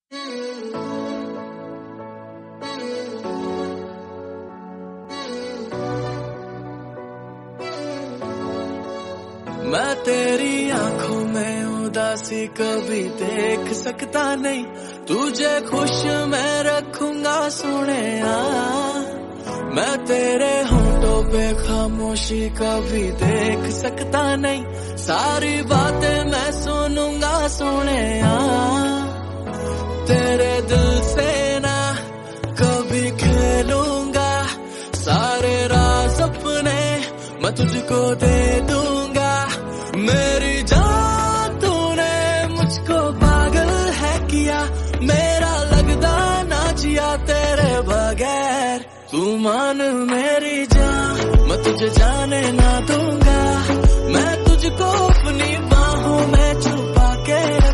मैं तेरी आंखों में उदासी कभी देख सकता नहीं, तुझे खुश मैं रखूंगा सोनिया। मैं तेरे होंठों पे खामोशी कभी देख सकता नहीं, सारी बातें मैं सुनूंगा सोनिया। तेरे दिल से ना कभी खेलूंगा, सारे राज अपने मैं तुझको दे दूंगा। मेरी जान तूने मुझको पागल है किया, मेरा लगदा ना जिया तेरे बगैर। तू मान मेरी जान, मैं तुझे जाने ना दूंगा, मैं तुझको अपनी बाहों में छुपा के